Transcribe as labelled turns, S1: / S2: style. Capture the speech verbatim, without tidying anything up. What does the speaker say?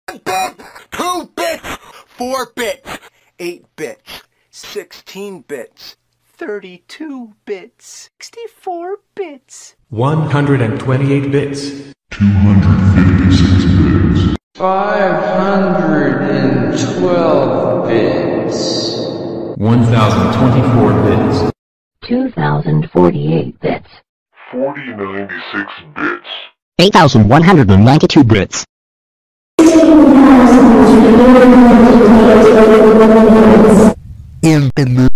S1: bit, two bits, four bits, eight bits, sixteen bits, thirty-two bits, sixty-four bits,
S2: one hundred twenty-eight bits,
S3: two hundred fifty-six bits,
S4: five hundred twelve bits,
S2: one thousand twenty-four bits,
S5: two thousand forty-eight bits,
S3: forty ninety-six bits,
S6: eight thousand one hundred ninety-two bits. Infinite.